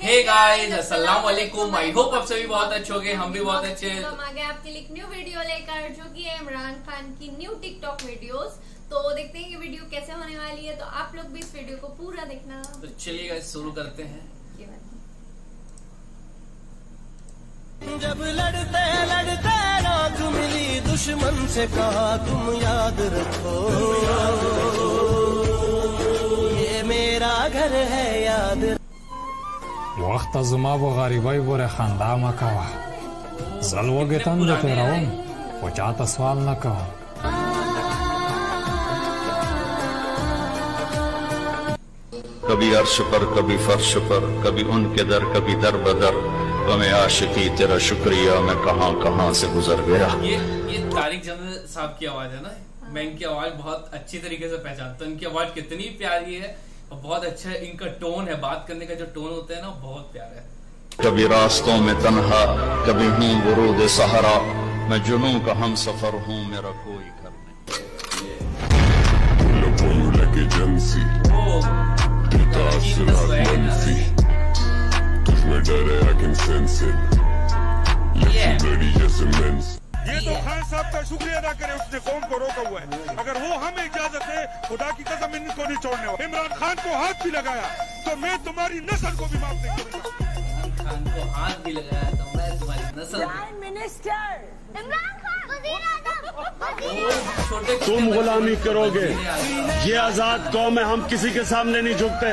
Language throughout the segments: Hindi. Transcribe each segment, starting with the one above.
हे गाइस, अस्सलाम वालेकुम। आई होप आप सभी बहुत अच्छे होंगे, हम भी बहुत अच्छे हैं। तो हम आ गए आपके लिए एक न्यू वीडियो लेकर, जो कि है इमरान खान की न्यू टिकटॉक वीडियोस। तो देखते हैं कि वीडियो कैसे होने वाली है, तो आप लोग भी इस वीडियो को पूरा देखना। तो चलिए गाइस शुरू करते हैं। जब लड़ते लड़ते रात मिली, दुश्मन से कहा तुम याद रखो, ये मेरा घर है याद। وقت زما په غریبۍ پورې خندا مه کوه، زه لوږې تنده تېروم خو چاته سوال نه کوم. कभी अर्श पर कभी फर्श पर, कभी उनके दर कभी दर बदर, मैं आशिकी तेरा शुक्रिया मैं कहां कहां से गुजर गया। ये तारिक जमील साहब की आवाज है ना। मैं इनकी आवाज बहुत अच्छी तरीके से पहचानता हूँ। इनकी आवाज कितनी प्यारी है और बहुत अच्छा है। इनका टोन है, बात करने का जो टोन होता है ना, बहुत प्यारा है। कभी रास्तों में तन्हा, कभी हूँ वरूद सहारा, मैं जुनूं का हम सफर हूँ, मेरा कोई घर नहीं। ये तो खान साहब का शुक्रिया अदा करे, उसने कौम को रोका हुआ है। अगर वो हमें इजाजत है, खुदा की कसम इनको नहीं छोड़ने वाला। इमरान खान को हाथ भी लगाया तो मैं तुम्हारी नस्ल को भी माफ नहीं करूंगा। इमरान खान को हाथ भी लगाया तो मैं तुम्हारी नस्ल। मिनिस्टर इमरान खान, तुम गुलामी करोगे, ये आजाद कौम है, हम किसी के सामने नहीं झुकते।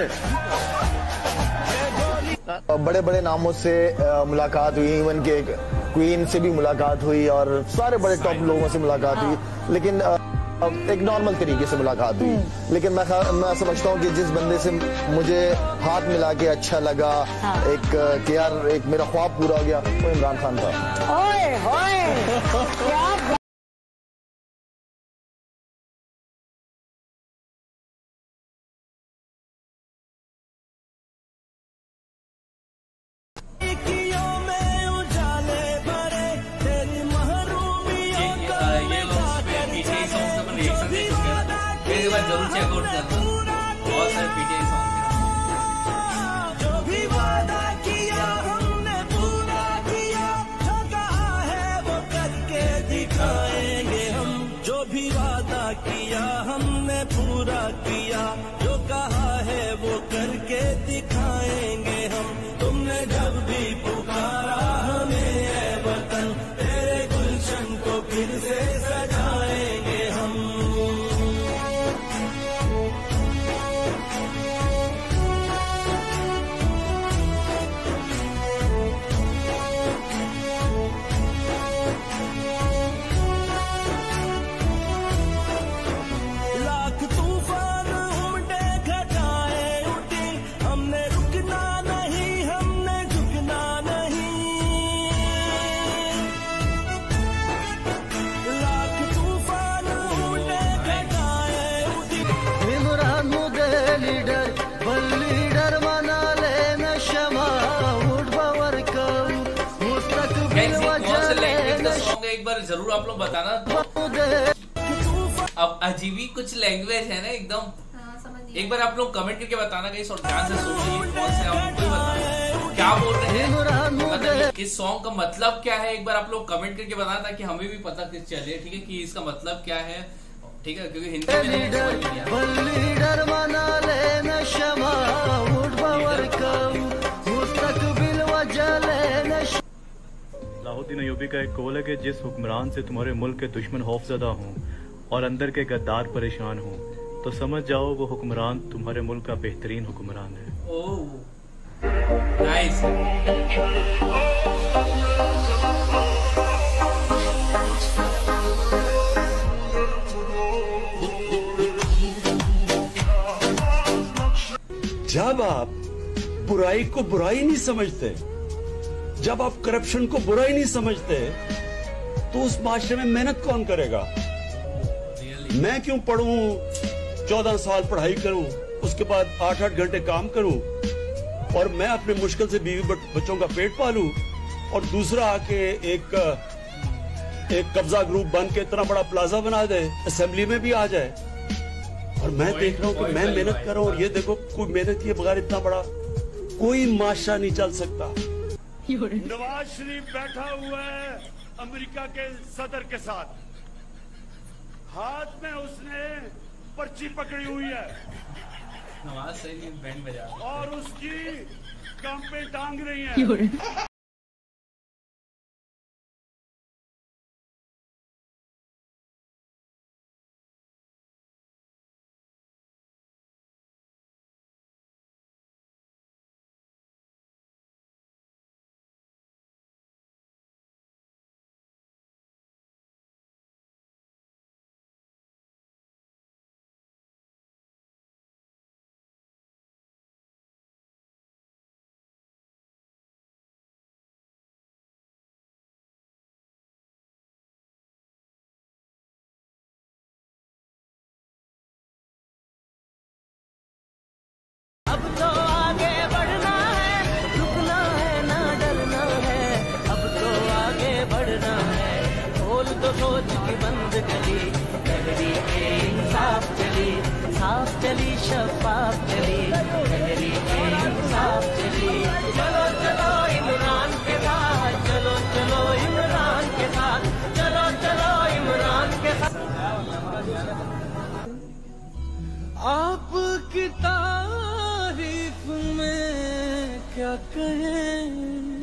बड़े बड़े नामों से मुलाकात हुई, इवन के क्वीन से भी मुलाकात हुई और सारे बड़े टॉप लोगों से मुलाकात हुई, लेकिन एक नॉर्मल तरीके से मुलाकात हुई। लेकिन मैं समझता हूँ कि जिस बंदे से मुझे हाथ मिला के अच्छा लगा, एक कि यार एक मेरा ख्वाब पूरा हो गया, वो इमरान खान था। ओए होए क्या जरूर चेकआउट करना, बहुत सारे पीटीआई सॉन्ग हैं। जो भी वादा किया हमने पूरा किया, जो कहा है वो करके दिखाएंगे हम। जो भी वादा किया हमने पूरा किया, जो कहा है वो करके दिखाएंगे हम। तुमने जब भी पुकारा हमें ऐ वतन, तेरे गुलशन को फिर से सजाएंगे हम। एक बार जरूर आप लोग बताना। अब अजीबी कुछ लैंग्वेज है ना एकदम। एक बार आप लोग कमेंट करके बताना गाइस, और ध्यान से सुनिए कौन से आपको बताना क्या बोल रहे हैं, मतलब इस सॉन्ग का मतलब क्या है। एक बार आप लोग कमेंट करके बताना ताकि हमें भी पता चले, ठीक है, कि इसका मतलब क्या है, ठीक है, क्योंकि हिंदी में नहीं समझ में नहीं आता। लाहौद्दीन अय्यूबी का एक कौल है कि जिस हुक्मरान से तुम्हारे मुल्क के दुश्मन खौफजदा हों और अंदर के गद्दार परेशान हों, तो समझ जाओ वो हुक्मरान तुम्हारे मुल्क का बेहतरीन हुक्मरान है। Oh nice. जब आप बुराई को बुराई नहीं समझते, जब आप करप्शन को बुराई नहीं समझते, तो उस माशरे में मेहनत कौन करेगा? मैं क्यों पढ़ूं, 14 साल पढ़ाई करूं, उसके बाद 8-8 घंटे काम करूं और मैं अपने मुश्किल से बीवी बच्चों का पेट पालूं, और दूसरा आके एक कब्जा ग्रुप बन के इतना बड़ा प्लाजा बना दे, असेंबली में भी आ जाए। और मैं देख रहा हूँ कि मैं मेहनत कर रहा हूँ और ये देखो कोई मेहनत किए बगैर इतना बड़ा कोई माशा नहीं चल सकता। नवाज शरीफ बैठा हुआ है अमेरिका के सदर के साथ, हाथ में उसने पर्ची पकड़ी हुई है नवाज शरीफ बैंड बजा और उसकी कम पे टांग रही है। अब तो आगे बढ़ना है, रुकना है ना डरना है, अब तो आगे बढ़ना है। खोल दो सोच की बंद गली, लहरी के इंसाफ चली, साफ चली शफाफ चली, लहरी के इंसाफ चली। चलो चलो इमरान के साथ, चलो चलो इमरान के साथ, चलो चलो इमरान के साथ। आपकी तारीफ में क्या कहें,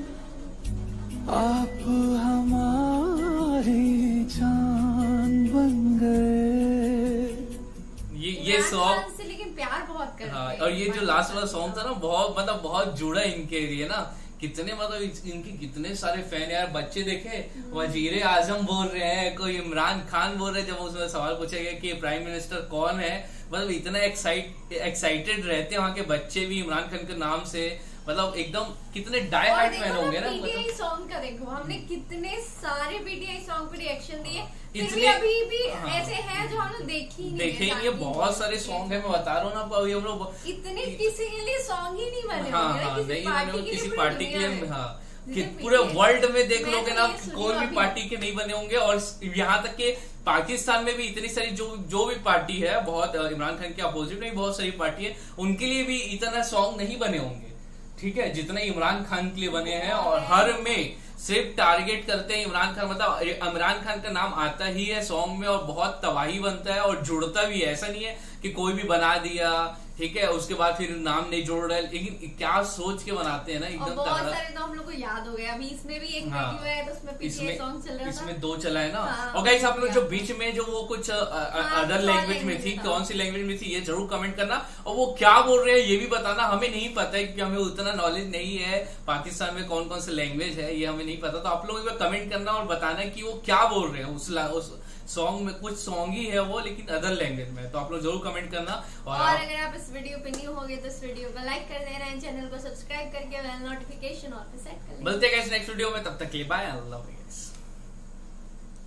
आप हमारी जान बन गए। ये सॉन्ग से लेकिन प्यार बहुत करते हैं। और ये जो लास्ट वाला सॉन्ग था ना, बहुत मतलब बहुत जुड़ा इनके लिए ना। कितने मतलब इनके कितने सारे फैन यार। बच्चे देखे वजीर आजम बोल रहे हैं, कोई इमरान खान बोल रहे हैं। जब उसमें सवाल पूछा गया कि प्राइम मिनिस्टर कौन है, मतलब इतना एक्साइटेड रहते हैं वहाँ के बच्चे भी इमरान खान के नाम से। मतलब एकदम कितने डाई हार्ट फैन होंगे ना। पीटीआई सॉन्ग का देखो, हमने कितने सारे पीटीआई सॉन्ग पे रिएक्शन दिए, इतने अभी भी ऐसे हैं जो हम लोग देखे ही नहीं। बहुत सारे सॉन्ग है, मैं बता रहा हूँ ना। हम लोग इतने किसी के लिए सॉन्ग ही नहीं बने होंगे, किसी पार्टी के लिए। हाँ, कि पूरे वर्ल्ड में देख लोगे ना, कोई भी पार्टी के नहीं बने होंगे। और यहाँ तक के पाकिस्तान में भी इतनी सारी जो भी पार्टी है, बहुत इमरान खान के अपोजिट में भी बहुत सारी पार्टी है, उनके लिए भी इतना सॉन्ग नहीं बने होंगे, ठीक है, जितने इमरान खान के लिए बने हैं। और हर में सिर्फ टारगेट करते हैं इमरान खान, मतलब इमरान खान का नाम आता ही है सॉन्ग में और बहुत तबाही बनता है और जुड़ता भी है। ऐसा नहीं है कि कोई भी बना दिया, ठीक है, उसके बाद फिर नाम नहीं जोड़ रहा है, लेकिन क्या सोच के बनाते हैं ना एकदम। बहुत सारे तो हम लोग को याद हो गया। अभी इसमें भी एक वीडियो है तो उसमें पीछे सॉन्ग चल रहा था, इसमें 2 चला है ना। और गाइस आप लोग जो बीच में जो वो कुछ अदर लैंग्वेज में थी, कौन सी लैंग्वेज में थी, ये जरूर कमेंट करना। और वो क्या बोल रहे हैं ये भी बताना। हमें नहीं पता है, क्योंकि हमें उतना नॉलेज नहीं है पाकिस्तान में कौन कौन सी लैंग्वेज है, ये हमें नहीं पता। तो आप लोग कमेंट करना और बताना कि वो क्या बोल रहे हैं उस सॉन्ग में। कुछ सॉन्ग ही है वो, लेकिन अदर लैंग्वेज में। तो आप लोग जरूर कमेंट करना। और अगर आप इस वीडियो पे न्यू हो गए तो इस वीडियो को लाइक कर देना, चैनल को सब्सक्राइब करके बेल नोटिफिकेशन ऑन पे सेट कर लेना। मिलते हैं नेक्स्ट वीडियो में, तब तक के लिए बाय, अल्लाह हाफिज़।